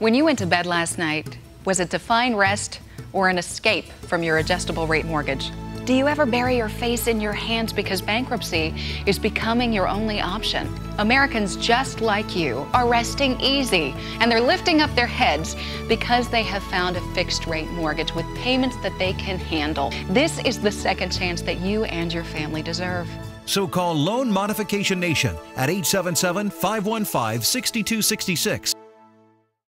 When you went to bed last night, was it to find rest or an escape from your adjustable rate mortgage? Do you ever bury your face in your hands because bankruptcy is becoming your only option? Americans just like you are resting easy, and they're lifting up their heads because they have found a fixed rate mortgage with payments that they can handle. This is the second chance that you and your family deserve. So call Loan Modification Nation at 877-515-6266